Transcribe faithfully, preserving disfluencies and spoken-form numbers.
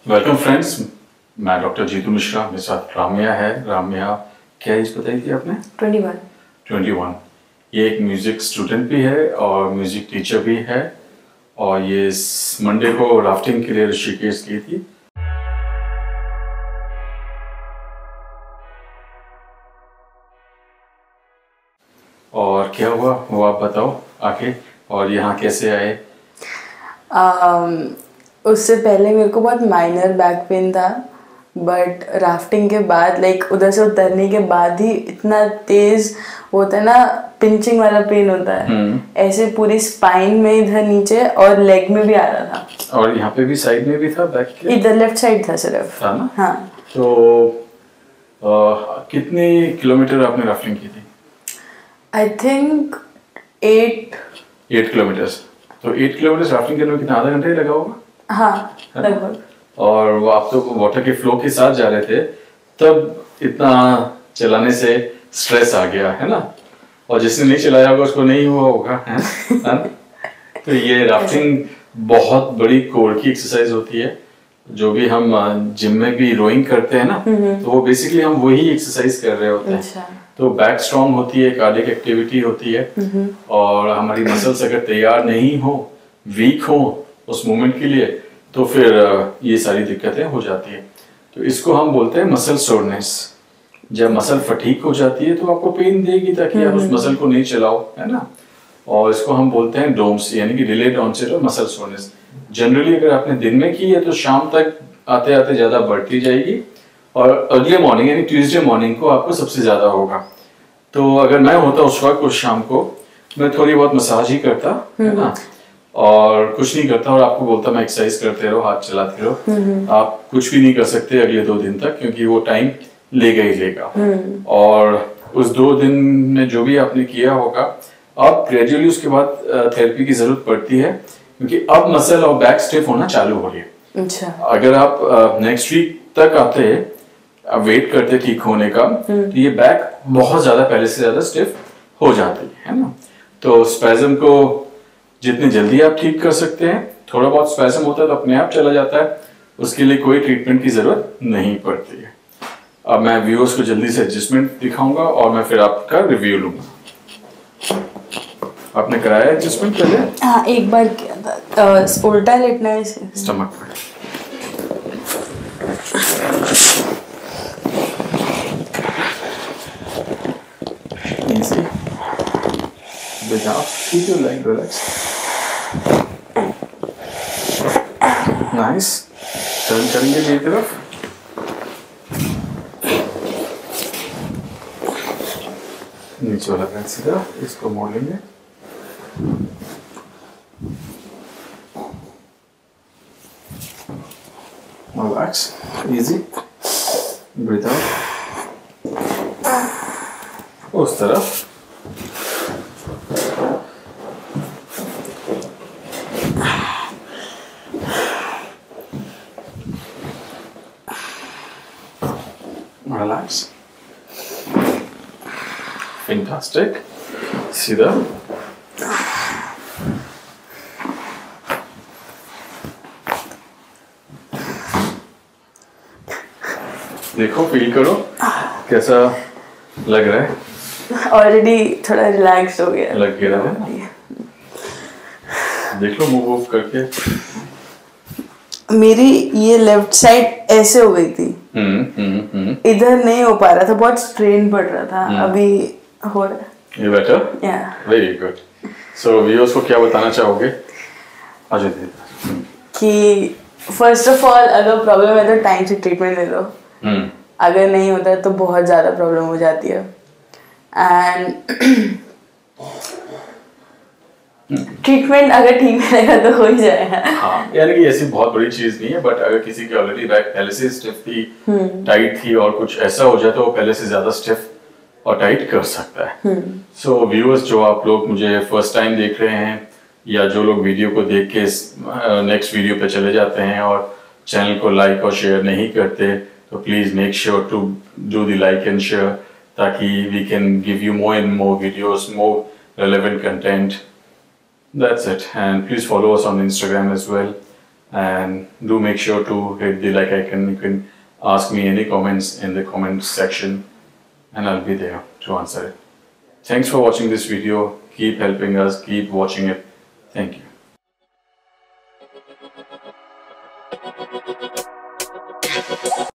Welcome friends, मैं doctor Jitu Mishra, मेरे साथ राम्या है। राम्या, क्या एज बताई थी आपने? Twenty one. Twenty one. ये एक म्यूजिक स्टूडेंट भी है और म्यूजिक टीचर भी है, और ये इस मंडे को राफ्टिंग के लिए ऋषिकेश गई थी। और क्या हुआ वो आप बताओ आके, और यहाँ कैसे आए? um, उससे पहले मेरे को बहुत माइनर बैक पेन था, बट राफ्टिंग के बाद लाइक उधर से उतरने के बाद ही इतना तेज होता है ना, पिंचिंग वाला पेन होता है, ऐसे पूरी स्पाइन में इधर नीचे और लेग में भी आ रहा था। और यहाँ पे भी साइड में भी था, बैक के इधर लेफ्ट साइड था सिर्फ। था ना? हाँ। तो आ, कितने किलोमीटर आपने राफ्टिंग की थी? I think eight eight kilometre. तो एट किलोमीटर राफ्टिंग करने में कितना, आधा घंटा ही लगा होगा? हाँ, लगभग। और वो आप तो वाटर के फ्लो के साथ जा रहे थे, तब इतना चलाने से स्ट्रेस आ गया है ना, और जिसने नहीं चलाया होगा उसको नहीं हुआ होगा, है ना? तो ये राफ्टिंग बहुत बड़ी कोर की एक्सरसाइज होती है। जो भी हम जिम में भी रोइंग करते हैं ना, तो वो बेसिकली हम वही एक्सरसाइज कर रहे होते हैं। अच्छा। तो बैक स्ट्रॉन्ग होती है, कार्डियक एक्टिविटी होती है, और हमारी मसल्स अगर तैयार नहीं हो, वीक हो उस मूवमेंट के लिए, तो फिर ये सारी दिक्कतें हो जाती है। तो इसको हम बोलते हैं मसल सोरनेस। जब मसल फटीक हो जाती है तो आपको पेन देगी, ताकि आप उस मसल को नहीं चलाओ, है ना। और इसको हम बोलते हैं डोम्स, यानी कि delayed onset of muscle soreness. Generally अगर आपने दिन में की है तो शाम तक आते आते ज्यादा बढ़ती जाएगी, और अगले मॉर्निंग यानी ट्यूसडे मॉर्निंग को आपको सबसे ज्यादा होगा। तो अगर मैं होता उस वक्त, उस शाम को मैं थोड़ी बहुत मसाज ही करता, है ना, और कुछ नहीं करता, और आपको बोलता मैं एक्सरसाइज करते रहो, हाथ चलाते रहो। आप कुछ भी नहीं कर सकते अगले दो दिन तक, क्योंकि वो टाइम लेगा ही लेगा। और उस दो दिन में जो भी आपने किया होगा, अब ग्रेजुअली उसके बाद थेरेपी की जरूरत पड़ती है, क्योंकि अब मसल और बैक स्टिफ होना चालू हो रही है। अच्छा। अगर आप नेक्स्ट वीक तक आते वेट करते ठीक होने का, तो ये बैक बहुत ज्यादा पहले से ज्यादा स्टिफ हो जाती है ना। तो स्पैज्म को जितनी जल्दी आप ठीक कर सकते हैं, थोड़ा बहुत स्पैज्म होता है तो अपने आप चला जाता है, उसके लिए कोई ट्रीटमेंट की जरूरत नहीं पड़ती है। अब मैं व्यूअर्स को जल्दी से एडजस्टमेंट दिखाऊंगा, और मैं फिर आपका रिव्यू लूंगा। आपने कराया एडजस्टमेंट पहले? हाँ, एक बार किया था। उल्टा लेटना है स्टमक पे। Easy. Without, keep your leg relaxed. Nice. Turn करेंगे मेरी तरफ। नीचे वाला पैर सीधा, इसको मोड़ लेंगे। Relax. Easy. Breathe out. उस तरफ। Relax. Fantastic. सीधा। देखो, फील करो कैसा लग रहा है। ऑलरेडी थोड़ा रिलैक्स हो गया, लग गया है। देख लो मूव मूव करके। मेरी ये लेफ्ट साइड ऐसे हो गई थी, हम्म हम्म हम्म इधर नहीं हो पा रहा था, बहुत स्ट्रेन पड़ रहा था। अभी हो रहा है। ये बेटर? या वेरी गुड। सो व्यूअर्स को क्या बताना चाहोगे आज दिन? कि फर्स्ट ऑफ ऑल अगर प्रॉब्लम है तो टाइम से ट्रीटमेंट ले लो। अगर नहीं होता तो बहुत ज़्यादा प्रॉब्लम हो जाती है। एंड ट्रीटमेंट अगर ठीक रहेगा तो हो ही जाएगा। हाँ, यानी कि ऐसी बहुत बड़ी चीज नहीं है, बट अगर किसी की ऑलरेडी बैक पहले से स्टिफ थी, टाइट थी, और कुछ ऐसा हो जाए तो वो पहले से ज्यादा स्टिफ और टाइट कर सकता है। सो व्यूअर्स, जो आप लोग मुझे फर्स्ट टाइम देख रहे हैं, या जो लोग वीडियो को देख के नेक्स्ट वीडियो पे चले जाते हैं और चैनल को लाइक और शेयर नहीं करते, तो please make sure to do the like and share, ताकि we can give you more and more videos, more relevant content. That's it. And please follow us on Instagram as well. and do make sure to hit the like icon. You can ask me any comments in the comment section and I'll be there to answer it. Thanks for watching this video. Keep helping us, keep watching it. Thank you.